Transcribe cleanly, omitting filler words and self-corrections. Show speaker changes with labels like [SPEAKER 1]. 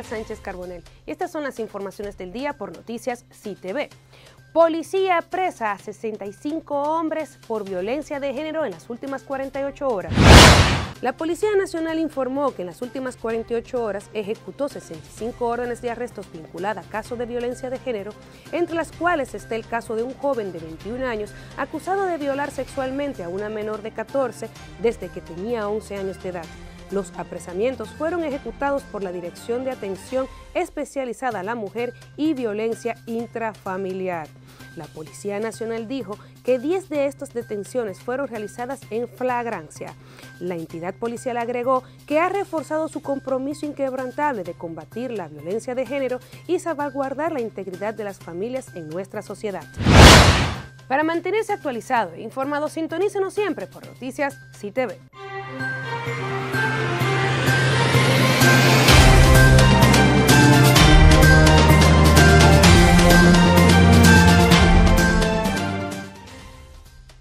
[SPEAKER 1] Sandra Sánchez Carbonell y estas son las informaciones del día por Noticias CTV. Policía apresa a 65 hombres por violencia de género en las últimas 48 horas. La Policía Nacional informó que en las últimas 48 horas ejecutó 65 órdenes de arrestos vinculadas a casos de violencia de género, entre las cuales está el caso de un joven de 21 años acusado de violar sexualmente a una menor de 14 desde que tenía 11 años de edad. Los apresamientos fueron ejecutados por la Dirección de Atención Especializada a la Mujer y Violencia Intrafamiliar. La Policía Nacional dijo que 10 de estas detenciones fueron realizadas en flagrancia. La entidad policial agregó que ha reforzado su compromiso inquebrantable de combatir la violencia de género y salvaguardar la integridad de las familias en nuestra sociedad. Para mantenerse actualizado e informado, sintonícenos siempre por Noticias CTV.